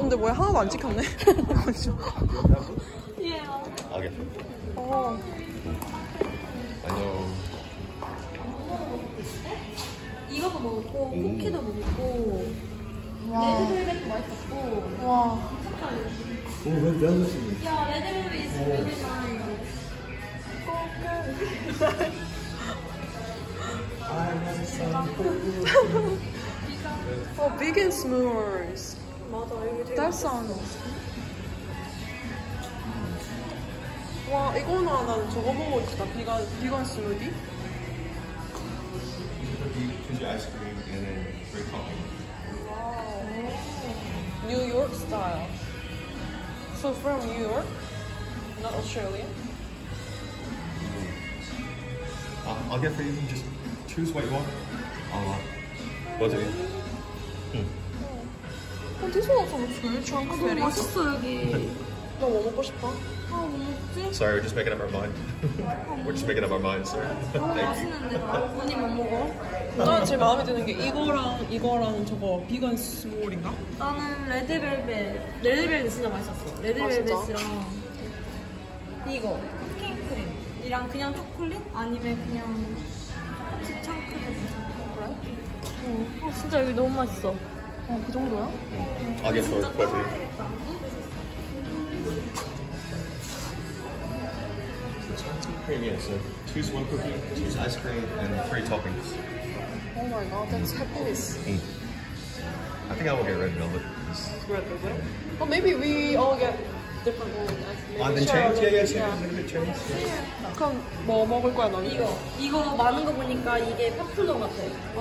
근데 뭐야 하나도 안 찍혔네. I'll get it. 어. I know. 이것도 먹었고 쿠키도 먹었고 와. 레드벨벳도 맛있었고. 와. Oh, red velvet. 야 레드벨벳 is really nice. Oh, vegan s'mores. 맞아 이게 되게 That sounds. 와, 이거나 난 저거 보고 있다. 비건 스무디. Ginger ice cream and then free topping. Wow. New York style. So from New York, not Australia. I'll get for you. Just choose what you want. What do you? This one also looks good. Chunk 너무 berry. 맛있어 여기. 너 뭐 먹고 싶어? 뭐 먹지? Sorry, we're just making up our mind. We're just making up our minds. Sorry. 너무 맛있는데 언니 뭐 먹어? 난 제일 마음에 드는 게 이거랑 저거 비건 스몰인가? 나는 레드벨벳 진짜 맛있었어. 레드벨벳이랑 이거 쿠킹크림이랑 그냥 초콜릿? 아니면 그냥 시창크림 그래? 진짜 여기 너무 맛있어. 그 정도야? I'll get for what do you? Cream, yeah. So choose one cookie, choose ice cream, and 3 toppings. Oh my god, that's happiness. I think I will get red velvet. Red velvet. Well, maybe we all get different ones. Then change? Yeah, change. A little bit change. 그럼 뭐 먹을 거야 너는? 이거 많은 거 보니까 이게 파플러 같아.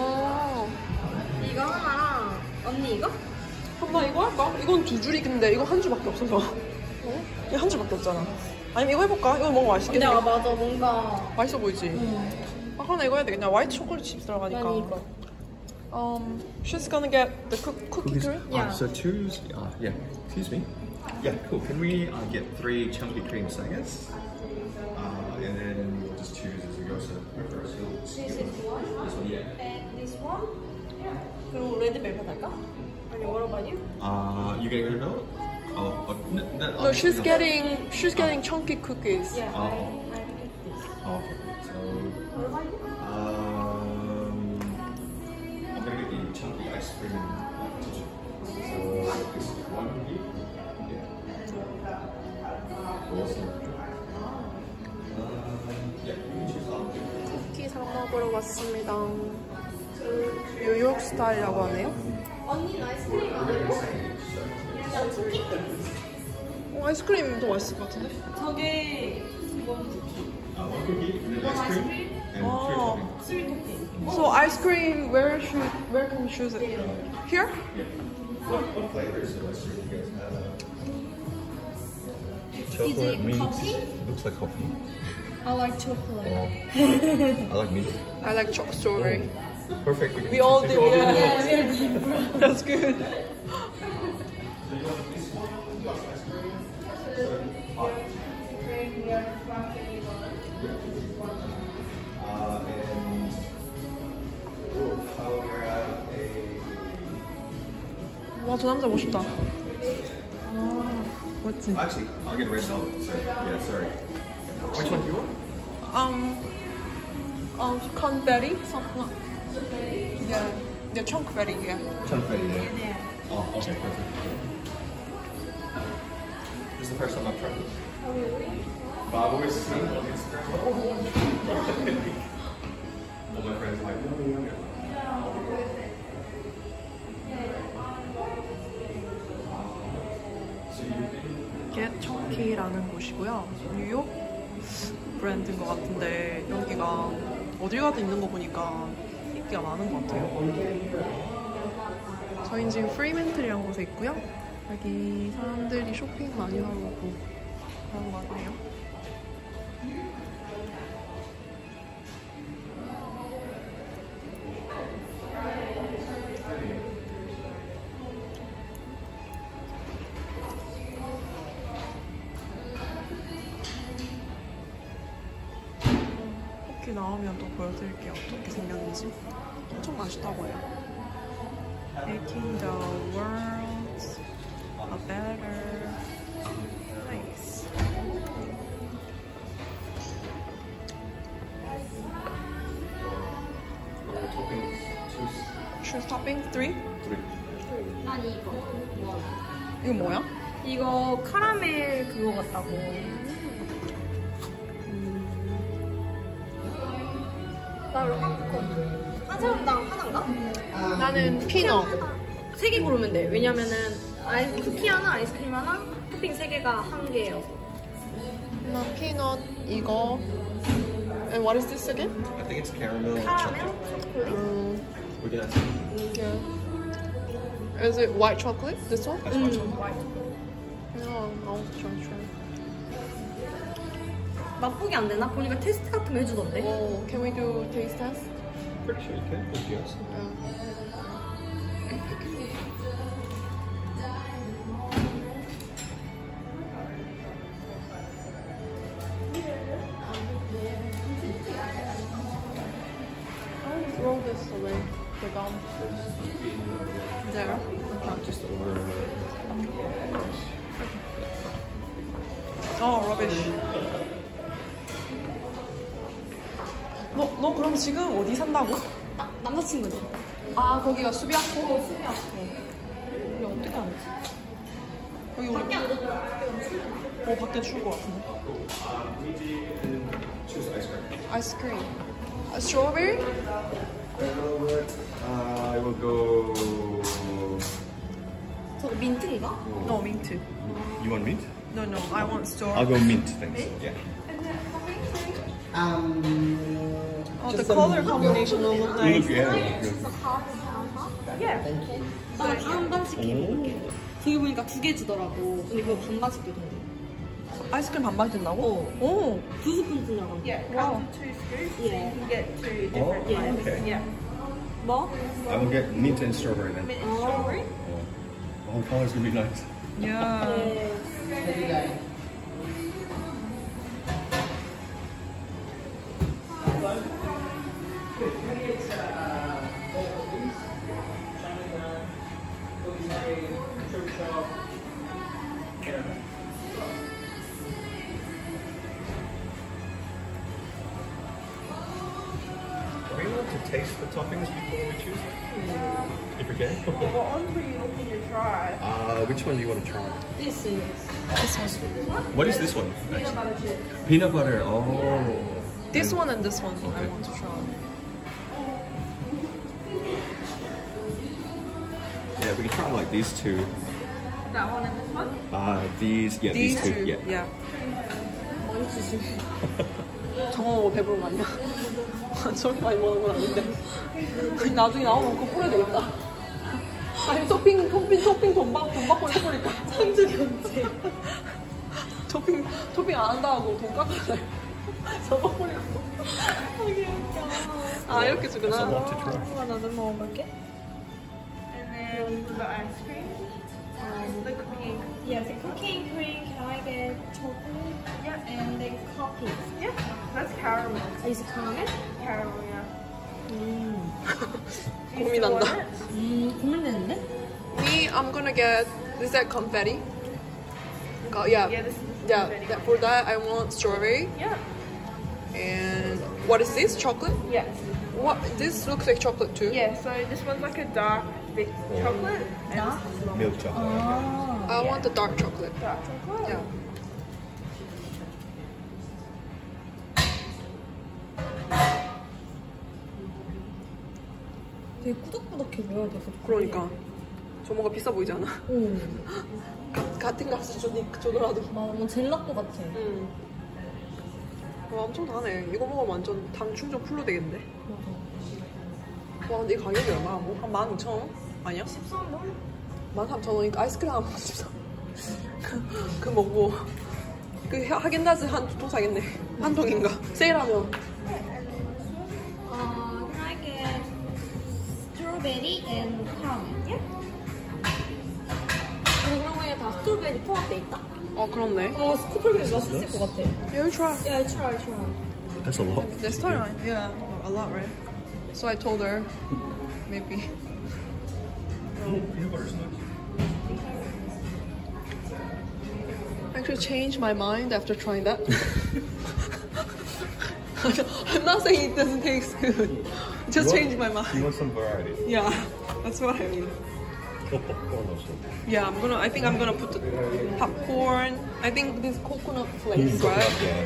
이거 하나랑 언니 이거? 그럼 나 이거 할까? 이건 2줄이 근데 이거 한 줄밖에 없어서. 이거 한 줄밖에 없잖아. 아니면 이거 해볼까? 이거 뭔가 맛있겠네. 근데 맞아 뭔가 맛있어 보이지? 아 그럼 이거 해야 되겠냐? 화이트 초콜릿 칩스 들어가니까. 난 이거. She's gonna get the cookie cream? Yeah. So choose. Yeah. Excuse me. Yeah, cool. Can we get 3 chunky cream sagas? And then we'll just choose as we go. So This is one. this one, yeah. And this one. 그리고 레드벨벳 할까? 아니 what about you? You getting red velvet? No, she's getting chunky cookies. Yeah. Oh. I pick this. Okay. So What about you? I'm gonna get the chunky ice cream and tissue. So this is one cookie. Yeah. Awesome. Yeah, you can choose all. 쿠키 사 먹으러 왔습니다. 뉴욕 스타일이라고 하네요. 언니는 아이스크림 안 먹고? 그냥 쿠키? 아이스크림 더 맛있을 것 같은데? 저게 One cookie, and then ice cream, and 3 toppings. 스윗 쿠키. So ice cream, where can we choose it? Here? What flavors of ice cream do you guys have? Chocolate, mint. coffee? Looks like coffee. I like chocolate. I like mint. I like strawberry. Perfect. We all do, yeah. Yeah. That's good. 와, 저 남자 멋있다. 멋지. Actually, I'll get a red velvet. Sorry. Yeah, sorry. Which one do you want? confetti, something. Yeah, the chunkberry, yeah. Confetti, yeah. Oh, okay, perfect. This is the first time I've tried it. Oh, really? But I've always seen it on Instagram. All my friends are like, Get Chunky라는 곳이고요. 뉴욕 브랜드인 것 같은데 여기가 어딜 가도 있는 거 보니까 인기가 많은 것 같아요. 저희는 지금 프리멘틀이라는 곳에 있고요. 여기 사람들이 쇼핑 많이 하러 오고 그런 것 같네요. 쿠키 나오면 또 보여드릴게요. 어떻게 생겼는지. 엄청 맛있다고 해요. Making the world's choose topping 3? 난 이거. 이거 뭐야? 이거 카라멜 그거 같다고. 나 이거 한 사람당 하나인가? 나는 피넛. 3개 고르면 돼. 왜냐면은 쿠키 하나, 아이스크림 하나, 토핑 3개가 1개예요. 난 피넛 이거. And what is this again? I think it's caramel. 카라멜? 초콜릿? We're gonna. Yeah. Is it white chocolate? This one? That's white chocolate. No, no, try. 맛보기 안 되나? 보니까 테스트 같은 거 해주던데. Oh, can we do taste test? Pretty sure you can. Yes. I'll throw this away. The gum. There. Just order. Oh, rubbish. 너 그럼 지금 어디 산다고? 남자친구지? 아, 거기가 수비학교? 수비학교. 우리 어떻게 안 했지? 여기 우리 밖에 추울 것 같은데. Choose ice cream. 아이스크림. Strawberry? I will go. 저거 민트인가? No, mint. You want mint? No, I want I'll strawberry. go mint, thanks. Yeah. Oh, the color combination will look You nice. look, yeah. 나 한 반씩 해볼게. 저기 보니까 2개 주더라고. 근데 그거 반반씩 주던데. 아이스크림 반반 든다고? 오. 2스푼 주냐고. 와우. 예. Oh, okay. 뭐? I will get mint and strawberry then. strawberry? The whole color's gonna be nice. Yeah. 네. Are we allowed to taste the toppings before we choose them? If we can. What ones were you looking to try? Which one do you want to try? This. What is this one? Peanut butter chips. Peanut butter. Oh. This one and this one I want to try. Yeah, we can try like these two. That one and this one? These. Yeah, these, two. Yeah. Yeah. 저거 먹어 배부른 거 아니야? 저렇게 많이 먹는 건 아닌데. 나중에 나오면 그거 뿌려야 되겠다. 아니 토핑 돈 받고 해버릴까? 상주 견제. 토핑 안 한다 하고 돈 깎을래. 저거 뿌리고. 아 이렇게 That's a 주구나. lot to try. 나도 먹어볼게. And then for the ice cream, the cookie. Yeah, the cookie cream. Can I get chocolate? Yeah. And then coffee. Yeah, that's caramel. Is it caramel? Caramel, yeah. Do you 고민한다. still want it? 고민되는데? Me, I'm gonna get. Is that confetti? Yeah. Yeah, this is Yeah. confetti. For that, I want strawberry. Yeah. And what is this? Chocolate? Yes. What? This looks like chocolate too. Yeah, so this one's like a dark thick chocolate. And Dark? this is long Milk chocolate. I want the dark chocolate. dark chocolate. Yeah. 되게 꾸덕꾸덕해 보여. 되게. 그러니까 저 뭔가 비싸 보이지 않아? 응. 같은 값을 주더라도. 뭐 젤라또 같아. 응. 와 엄청 다네. 이거 먹으면 완전 당 충전 풀로 되겠는데? 와 근데 이 가격이 얼마야? 뭐? 한 12,000원? 아니야? 13원? 13,000원이니까 아이스크림 하나 먹고 싶다. 그 먹고 그 하겐다즈 한 두 통 사겠네. 한 통인가? 세일하면. Can I get strawberry and caramel? Yeah. 그런 거에 다 스트로베리 포함돼 있다? 그렇네. 스트로베리 맛있을 것 같아. Yeah, we try. Yeah, try. That's a lot. This time, yeah, a lot, right? So I told her, maybe. Peanut butter's nice. I could change my mind after trying that. I'm not saying it doesn't taste good. Just change my mind. You want some variety? Yeah. That's what I mean. Oh, popcorn also. Yeah, I think I'm gonna put the popcorn. I think this coconut flakes, right? Yeah.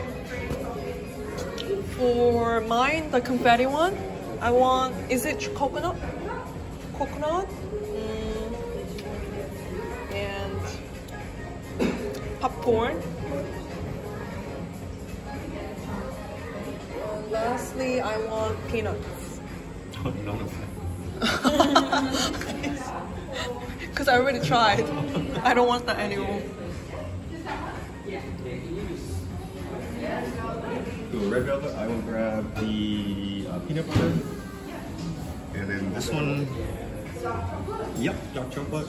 For mine, the confetti one, I want, is it coconut? Coconut? And popcorn. Lastly, I want peanuts. None of that. Because I already tried. I don't want that anymore. The red velvet, I will grab the peanut butter. And then this one, yep, dark chocolate.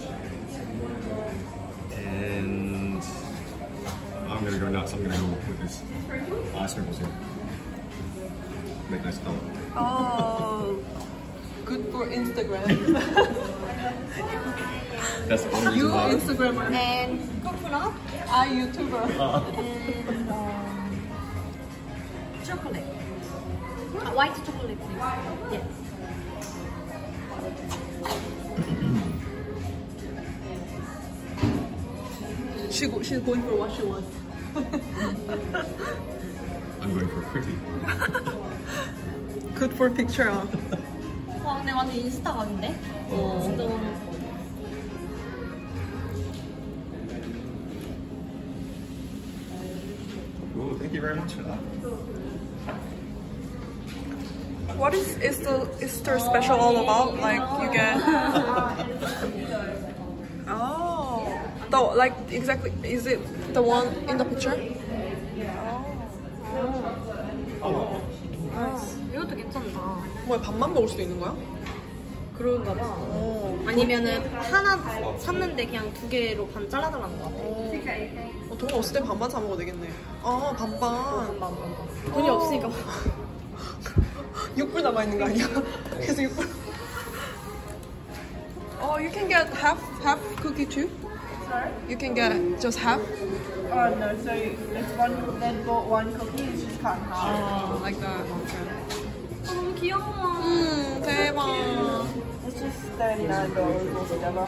And I'm gonna go nuts. I'm gonna go with this sprinkles here. Make nice color. Oh, good for Instagram. That's the only You reason why. Instagrammer. And coconut I YouTuber. and chocolate. White chocolate, please. Yes. She's going for what she wants. I'm going for pretty. Good for picture. Huh? 와 근데 완전 인스타 각인데? 진짜 너무 Ooh, thank you very much for that. What is the Easter special all about? Like you get oh, the like exactly is it the one in the picture? Oh, nice. 이것도 괜찮다. 뭐야 밥만 먹을 수도 있는 거야? 그런가 봐. 어. 아니면은 하나 샀는데 그냥 두 개로 반 잘라달라는 거 같아. 돈 없을 때 반반 사 먹어도 되겠네. 아 반반. 돈이 없으니까. 6불 남아 있는 거 아니야? 그래서 6불. Oh, you can get half cookie too. Sorry? You can get just half. Oh no, so it's one, they bought one cookie, it's just cut in half. Like that. Okay. 너무 귀여워. 대박. It's just $39 altogether.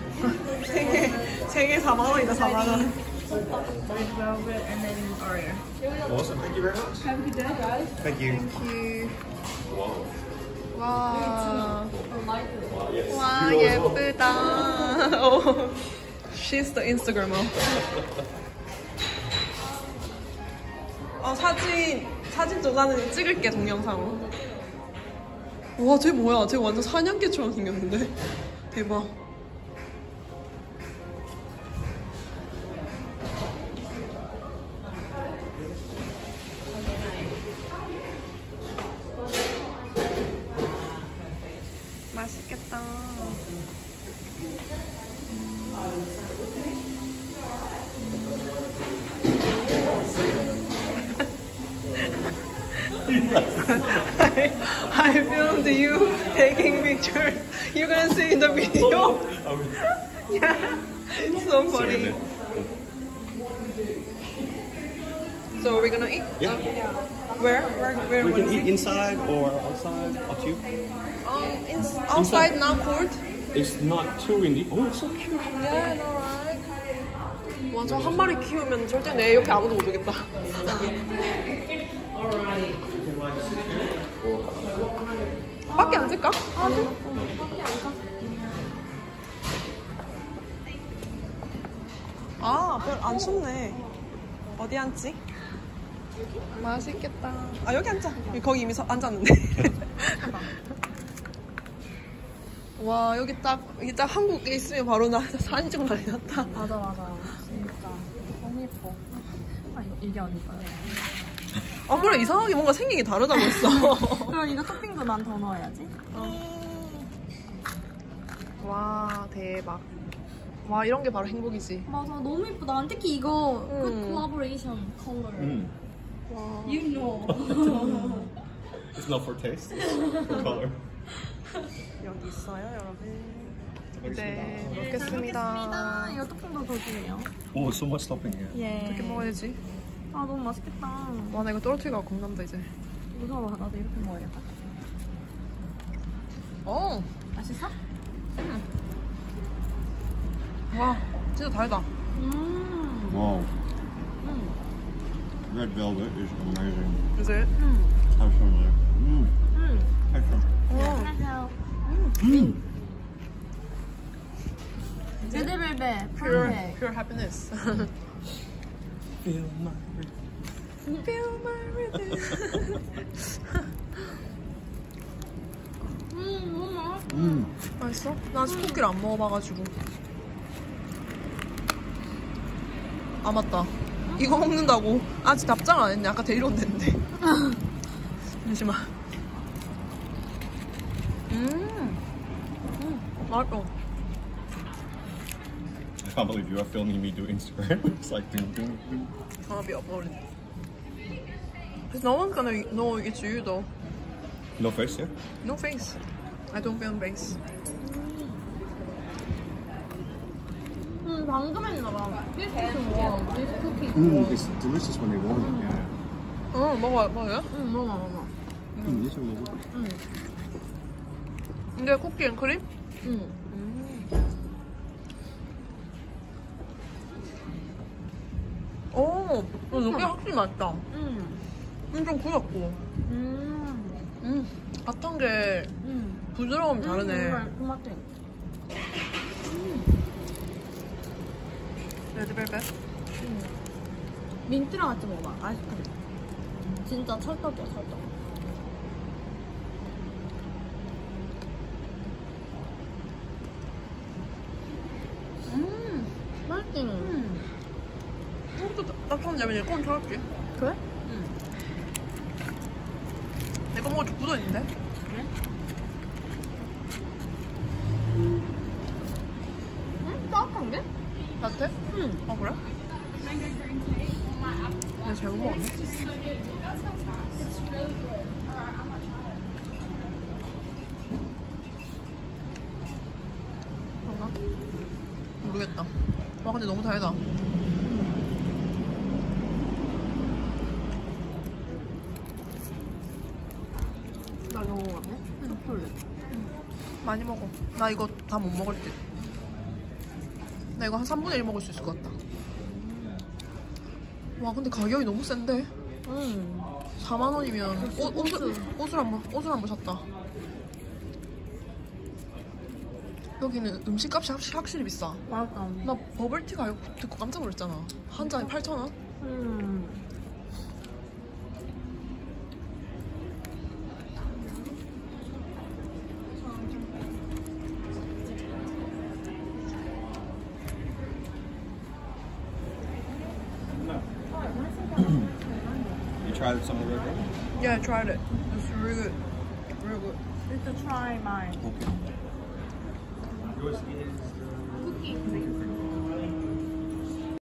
세개 4만 원이다 4만 원. Red velvet and then Oreo. Awesome, thank you very much. Have a good day, guys. Thank you. Wow. Wow. 와. 와 예쁘다. Oh, she's the Instagrammer. 사진 좀 나는 찍을게 동영상으로. 와, 쟤 뭐야? 쟤 완전 사냥개처럼 생겼는데. 대박. 맛있겠다. I filmed you taking pictures. You're gonna see in the video. Yeah, it's so funny. So we're gonna eat? Yeah. Where We wanna can eat see? inside or outside, up to you. Outside now cold. It's not too windy. Oh, it's so cute. Yeah, I know, right? 와, 저 한 마리 키우면 절대 내 옆에 아무도 못 오겠다. 밖에 앉을까? 아, 별 안 춥네. 어디 앉지? 맛있겠다. 아, 여기 앉자. 거기 이미 앉았는데. 와, 여기 딱 한국에 있으면 바로 나 사진 찍고 난리 났다. 맞아. 진짜 너무 예뻐. 아, 이게 아닐까요? 아, 그래, 이상하게 뭔가 생긴 게 다르다고 했어. 그럼 이거 토핑도 난 더 넣어야지. 와, 대박. 와, 이런 게 바로 행복이지. 맞아, 너무 예쁘다. 난 특히 이거 음. 그 콜라보레이션 컬러. 와. You know. It's not for taste, it's for color. 여기 있어요, 여러분. 먹겠습니다. 네, 먹겠습니다. 이거 토핑도 더 주네요. Oh, so much topping here. 예. 이렇게 먹어야지. 아, 너무 맛있겠다. 와, 나 이거 떨어뜨리가 겁난다, 이제. 무서워. 나도 이렇게 먹어야겠다. 어, 맛있어? 와, 진짜 달다. Wow. Red velvet is amazing. Is it? Have some there. Have some. 레드벨벳 Pure, 푸른색. pure happiness. Feel my rhythm. Feel my rhythm. 너무 맛있어. 맛있어? 난 스포키를 안 먹어봐가지고. 아 맞다. 이거 먹는다고 아직 답장 안 했네. 아까 데리러 온댔는데. 잠시만. 맛있어. I can't believe you are filming me do Instagram. It's like doom, doom, doom. I'll be uploading. Because no one's gonna know it's you though. No face, yeah? No face. I don't film face. 방금 했나봐. 비스쿠트 먹어. 비스쿠트. It's delicious when they warm it. Yeah. 먹어요? 응, 먹어. This one is 근데 쿠키 앤 크림? 응. 오, 이게 확실히 맛있다. 응. 좀 구웠고. 바탄 게 부드러움이 다르네. 토마토. 레드벨벳? 민트랑 같이 먹어봐. 아이스크림. 진짜 찰떡이야, 찰떡. 맛있지? 이것도 따뜻한데 왜 이건 저렇게? 그래? 내가 먹어도 굳어있는데? 응? 따뜻한 게? 따뜻해? 응. 아 그래? 내가 잘못 먹었네. 그런가? 모르겠다. 와 근데 너무 달다. 나 이거 먹었네? 응. 많이 먹어. 나 이거 다 못 먹을 듯. 나 이거 한 3분의 1 먹을 수 있을 것 같다. 와 근데 가격이 너무 센데? 응. 4만 원이면 옷을 한번 샀다. 여기는 음식값이 확실히 비싸. 맞아. 나 버블티 가격 듣고 깜짝 놀랐잖아. 한 잔에 8,000원? You tried some of the red velvet? Yeah, I tried it. It's really good. Really good. Let's try mine. Okay. 쿠키.